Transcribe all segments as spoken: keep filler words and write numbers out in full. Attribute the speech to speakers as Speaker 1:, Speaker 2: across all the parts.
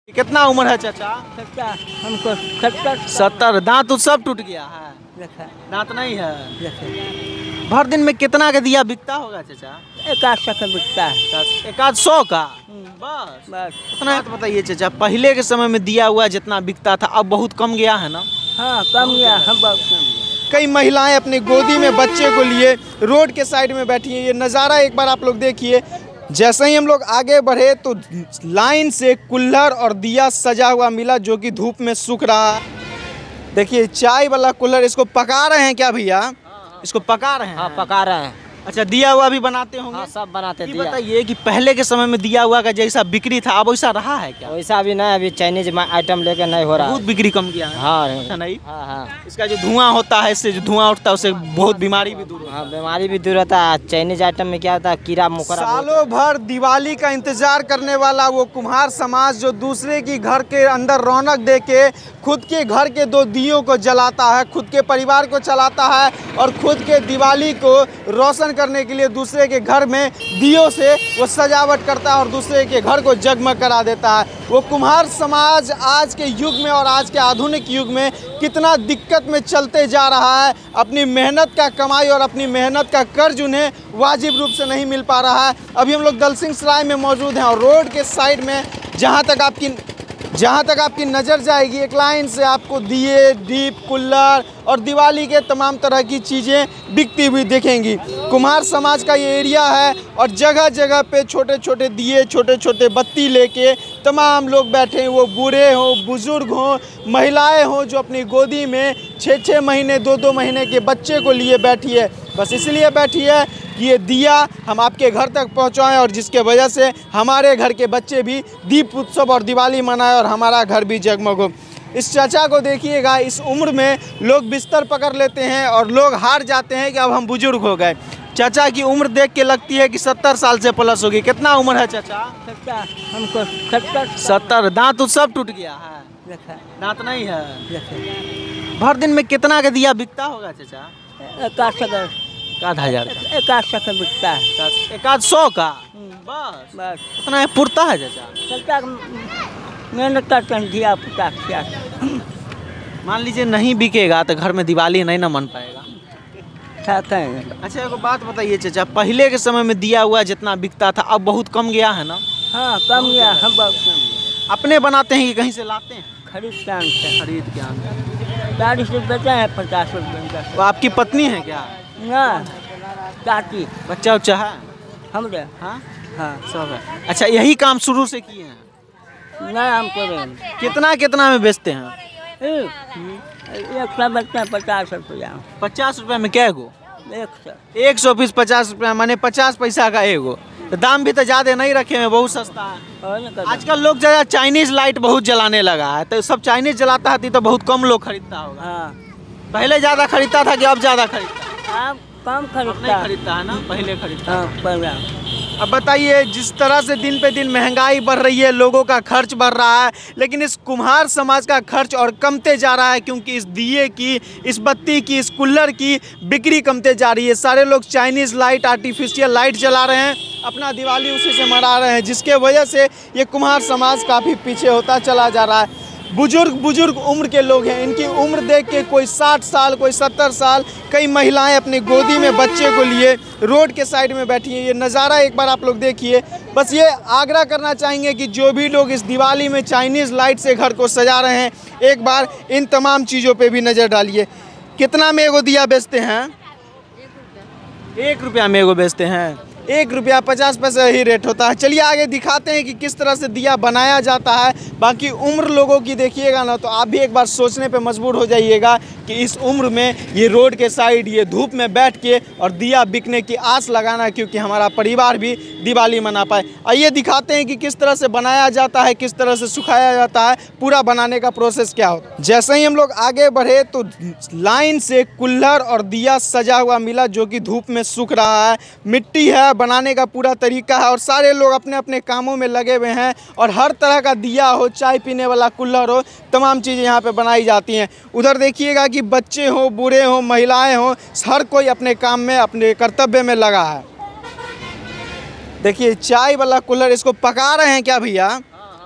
Speaker 1: कितना उम्र है चाचा?
Speaker 2: सत्तर। हमको सत्तर।
Speaker 1: सत्तर। दांत तो सब टूट गया है, दांत नहीं है। भर दिन में कितना का दिया बिकता होगा चाचा?
Speaker 2: एक आध सौ का बिकता है।
Speaker 1: एक आध सौ का बस
Speaker 2: बस
Speaker 1: इतना। बात बताइए चाचा, पहले के समय में दिया हुआ जितना बिकता था अब बहुत कम गया है ना?
Speaker 2: हाँ कम गया, हम बहुत कम गया।
Speaker 1: कई महिलाएं अपनी गोदी में बच्चे को लिए रोड के साइड में बैठी हैं। ये नज़ारा एक बार आप लोग देखिए। जैसे ही हम लोग आगे बढ़े तो लाइन से कुल्हड़ और दिया सजा हुआ मिला जो कि धूप में सूख रहा है। देखिए चाय वाला कुल्हड़, इसको पका रहे हैं क्या भैया? इसको पका रहे हैं?
Speaker 2: हाँ पका रहे हैं।
Speaker 1: अच्छा, दिया हुआ भी बनाते होंगे?
Speaker 2: हाँ सब बनाते
Speaker 1: ये
Speaker 2: दिया।
Speaker 1: बताइए कि पहले के समय में दिया हुआ का जैसा बिक्री था अब वैसा रहा है क्या?
Speaker 2: वैसा अभी नहीं, अभी चाइनीज आइटम लेके नहीं हो रहा।
Speaker 1: बहुत बिक्री कम गया है।
Speaker 2: हाँ
Speaker 1: ऐसा नहीं?
Speaker 2: हाँ हाँ
Speaker 1: इसका जो धुआं होता है, इससे जो धुआं उठता है उससे बहुत बीमारी भी दूर होता है।
Speaker 2: हाँ बीमारी भी दूर होता है। चाइनीज आइटम में क्या होता है, कीड़ा मकोड़ा।
Speaker 1: सालों भर दिवाली का इंतजार करने वाला वो कुम्हार समाज जो दूसरे की घर के अंदर रौनक दे के खुद के घर के दो दियों को जलाता है, खुद के परिवार को चलाता है और खुद के दिवाली को रोशन करने के लिए दूसरे के घर में दियों से वो सजावट करता है और दूसरे के घर को जगमग करा देता है। वो कुम्हार समाज आज के युग में और आज के आधुनिक युग में कितना दिक्कत में चलते जा रहा है। अपनी मेहनत का कमाई और अपनी मेहनत का कर्ज उन्हें वाजिब रूप से नहीं मिल पा रहा है। अभी हम लोग दलसिंह सराय में मौजूद हैं और रोड के साइड में जहाँ तक आपकी जहाँ तक आपकी नज़र जाएगी एक लाइन से आपको दिए, दीप, कुल्हड़ और दिवाली के तमाम तरह की चीज़ें बिकती हुई दिखेंगी। कुम्हार समाज का ये एरिया है और जगह जगह पे छोटे छोटे दिए, छोटे छोटे बत्ती लेके तमाम लोग बैठे हैं। वो बूढ़े हों, बुज़ुर्ग हों, महिलाएं हों जो अपनी गोदी में छः छः महीने दो दो महीने के बच्चे को लिए बैठी है। बस इसलिए बैठी है कि ये दिया हम आपके घर तक पहुंचाएं और जिसके वजह से हमारे घर के बच्चे भी दीप उत्सव और दिवाली मनाएं और हमारा घर भी जगमग हो। इस चाचा को देखिएगा, इस उम्र में लोग बिस्तर पकड़ लेते हैं और लोग हार जाते हैं कि अब हम बुजुर्ग हो गए। चाचा की उम्र देख के लगती है कि सत्तर साल से प्लस होगी। कितना उम्र है चाचा?
Speaker 2: सत्तर। हमको सत्तर।
Speaker 1: सत्तर। दांत तो सब टूट गया है, दांत नहीं है। भर दिन में कितना का दिया बिकता होगा चाचा?
Speaker 2: एक आध सौ का।
Speaker 1: एक आध हजार का?
Speaker 2: एक आध सौ का बिकता है।
Speaker 1: एक आध सौ का बस
Speaker 2: बस
Speaker 1: उतना पुरता है चाचा?
Speaker 2: चलता मेहनत करते हैं दिया पचास क्या।
Speaker 1: मान लीजिए नहीं बिकेगा तो घर में दिवाली नहीं ना मन पाएगा।
Speaker 2: हैं।
Speaker 1: अच्छा एक बात बताइए चाचा, पहले के समय में दिया हुआ जितना बिकता था अब बहुत कम गया है ना?
Speaker 2: हाँ कम गया, हम बहुत कम गया।
Speaker 1: अपने बनाते हैं कि कहीं से लाते हैं?
Speaker 2: खरीद के आनते।
Speaker 1: खरीद के आनते।
Speaker 2: चालीस रुपये का है, पचास रुपये का।
Speaker 1: वो आपकी पत्नी है क्या?
Speaker 2: ना चाची।
Speaker 1: बच्चा उच्चा है?
Speaker 2: हमरे
Speaker 1: हाँ
Speaker 2: हाँ
Speaker 1: सब है। अच्छा यही काम शुरू से किए हैं?
Speaker 2: नहीं हमको नहीं।
Speaker 1: कितना कितना में बेचते हैं?
Speaker 2: एक सौ बचते हैं पचास रुपया।
Speaker 1: पचास रुपये में क्या गो?
Speaker 2: एक सौ।
Speaker 1: एक सौ पीस पचास रुपया माने पचास पैसा का एगो। तो दाम भी तो ज़्यादा नहीं रखे हैं, बहुत सस्ता है। आजकल लोग ज़्यादा चाइनीज लाइट बहुत जलाने लगा है, तो सब चाइनीज जलाता है तो बहुत कम लोग खरीदता होगा।
Speaker 2: हाँ
Speaker 1: पहले ज़्यादा खरीदता था कि अब ज़्यादा खरीदता है?
Speaker 2: आप कम खरीदता
Speaker 1: नहीं खरीदता है ना, पहले खरीदता।
Speaker 2: हाँ पहले।
Speaker 1: अब बताइए जिस तरह से दिन पे दिन महंगाई बढ़ रही है, लोगों का खर्च बढ़ रहा है, लेकिन इस कुम्हार समाज का खर्च और कमते जा रहा है क्योंकि इस दिए की, इस बत्ती की, इस कुल्हड़ की बिक्री कमते जा रही है। सारे लोग चाइनीज़ लाइट, आर्टिफिशियल लाइट जला रहे हैं, अपना दिवाली उसी से मना रहे हैं, जिसके वजह से ये कुम्हार समाज काफ़ी पीछे होता चला जा रहा है। बुजुर्ग बुजुर्ग उम्र के लोग हैं, इनकी उम्र देख के कोई साठ साल, कोई सत्तर साल, कई महिलाएं अपनी गोदी में बच्चे को लिए रोड के साइड में बैठी हैं। ये नज़ारा एक बार आप लोग देखिए। बस ये आग्रह करना चाहेंगे कि जो भी लोग इस दिवाली में चाइनीज़ लाइट से घर को सजा रहे हैं, एक बार इन तमाम चीज़ों पे भी नज़र डालिए। कितना में एगो दिया बेचते हैं? एक रुपया में एगो बेचते हैं। एक रुपया पचास पैसे ही रेट होता है। चलिए आगे दिखाते हैं कि किस तरह से दिया बनाया जाता है। बाकी उम्र लोगों की देखिएगा ना तो आप भी एक बार सोचने पे मजबूर हो जाइएगा कि इस उम्र में ये रोड के साइड ये धूप में बैठ के और दिया बिकने की आस लगाना, क्योंकि हमारा परिवार भी दिवाली मना पाए। आइए दिखाते हैं कि किस तरह से बनाया जाता है, किस तरह से सुखाया जाता है, पूरा बनाने का प्रोसेस क्या होता है। जैसे ही हम लोग आगे बढ़े तो लाइन से कुल्हड़ और दिया सजा हुआ मिला जो कि धूप में सूख रहा है। मिट्टी है, बनाने का पूरा तरीका है और सारे लोग अपने अपने कामों में लगे हुए हैं और हर तरह का दिया हो, चाय पीने वाला कुल्हड़ हो, तमाम चीज़ें यहाँ पे बनाई जाती हैं। उधर देखिएगा कि बच्चे हो, बूढ़े हो, महिलाएं हो, हर कोई अपने काम में, अपने कर्तव्य में लगा है। देखिए चाय वाला कुल्हड़, इसको पका रहे हैं क्या भैया?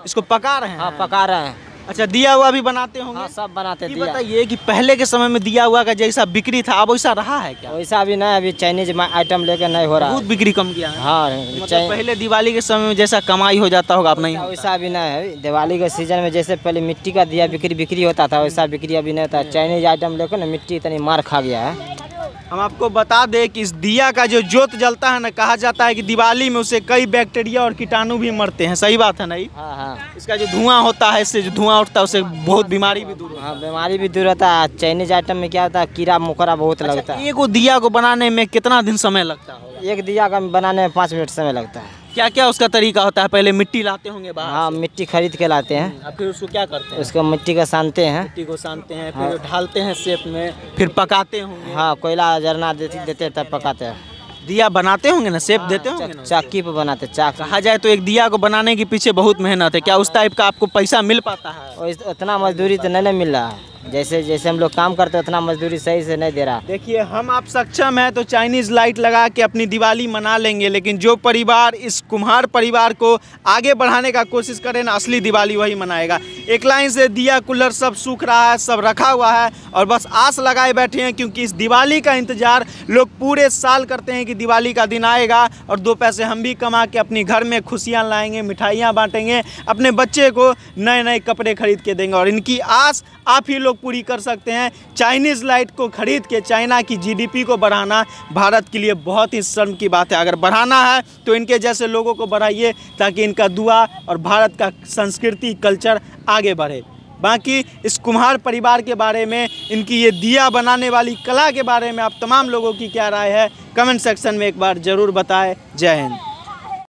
Speaker 1: इसको पका रहे हैं?
Speaker 3: हाँ पका रहे हैं।
Speaker 1: अच्छा, दिया हुआ भी बनाते होंगे?
Speaker 3: हाँ सब बनाते
Speaker 1: ये
Speaker 3: दिया।
Speaker 1: बताइए कि पहले के समय में दिया हुआ का जैसा बिक्री था अब वैसा रहा है क्या?
Speaker 3: वैसा अभी नहीं, अभी चाइनीज आइटम लेके नहीं हो रहा
Speaker 1: बहुत
Speaker 3: है।
Speaker 1: बिक्री कम किया है।
Speaker 3: हाँ
Speaker 1: मतलब
Speaker 3: चाइ-
Speaker 1: पहले दिवाली के समय में जैसा कमाई हो जाता होगा अब नहीं होता।
Speaker 3: वैसा अभी नहीं है। दिवाली के सीजन में जैसे पहले मिट्टी का दिया बिक्री बिक्री होता था वैसा बिक्री अभी नहीं होता। चाइनीज आइटम लेकर ना मिट्टी इतनी मार खा गया है।
Speaker 1: हम आपको बता दें कि इस दिया का जो जोत जलता है ना, कहा जाता है कि दिवाली में उसे कई बैक्टीरिया और कीटाणु भी मरते हैं। सही बात है ना? ये
Speaker 3: हाँ हाँ
Speaker 1: इसका जो धुआं होता है, इससे जो धुआं उठता है उससे बहुत बीमारी भी दूर होती है।
Speaker 3: हाँ बीमारी भी दूर होता है। चाइनीज आइटम में क्या होता है, कीड़ा मकोड़ा बहुत लगता है।
Speaker 1: एक वो दिया को बनाने में कितना दिन समय लगता होगा?
Speaker 3: एक दिया का बनाने में पाँच मिनट समय लगता है।
Speaker 1: क्या क्या उसका तरीका होता है? पहले मिट्टी लाते होंगे बाहर
Speaker 3: हाँ
Speaker 1: से।
Speaker 3: मिट्टी खरीद के लाते हैं,
Speaker 1: और फिर उसको क्या करते हैं?
Speaker 3: उसको मिट्टी का सानते हैं।
Speaker 1: मिट्टी को सानते हैं, फिर ढालते हैं शेप में, फिर पकाते होंगे।
Speaker 3: हाँ कोयला जरना देते देते तब पकाते हैं।
Speaker 1: दिया बनाते होंगे ना, शेप देते होंगे ना?
Speaker 3: चाकी पे बनाते चाक।
Speaker 1: कहा जाए तो एक दिया को बनाने के पीछे बहुत मेहनत है। क्या उस टाइप का आपको पैसा मिल पाता है?
Speaker 3: और इस- उतना मजदूरी तो नहीं ना मिल रहा है। जैसे जैसे हम लोग काम करते हैं उतना मजदूरी सही से नहीं दे रहा।
Speaker 1: देखिए, हम आप सक्षम है तो चाइनीज लाइट लगा के अपनी दिवाली मना लेंगे, लेकिन जो परिवार इस कुम्हार परिवार को आगे बढ़ाने का कोशिश करे ना, असली दिवाली वही मनाएगा। एक लाइन से दिया कुल्हड़ सब सूख रहा है, सब रखा हुआ है और बस आस लगाए बैठे हैं, क्योंकि इस दिवाली का इंतजार लोग पूरे साल करते हैं कि दिवाली का दिन आएगा और दो पैसे हम भी कमा के अपने घर में खुशियाँ लाएंगे, मिठाइयाँ बांटेंगे, अपने बच्चे को नए नए कपड़े खरीद के देंगे। और इनकी आस आप ही लोग पूरी कर सकते हैं। चाइनीज़ लाइट को खरीद के चाइना की जीडीपी को बढ़ाना भारत के लिए बहुत ही शर्म की बात है। अगर बढ़ाना है तो इनके जैसे लोगों को बढ़ाइए, ताकि इनका दुआ और भारत का संस्कृति कल्चर आगे बढ़े। बाकी इस कुम्हार परिवार के बारे में, इनकी ये दिया बनाने वाली कला के बारे में आप तमाम लोगों की क्या राय है, कमेंट सेक्शन में एक बार ज़रूर बताएं। जय हिंद।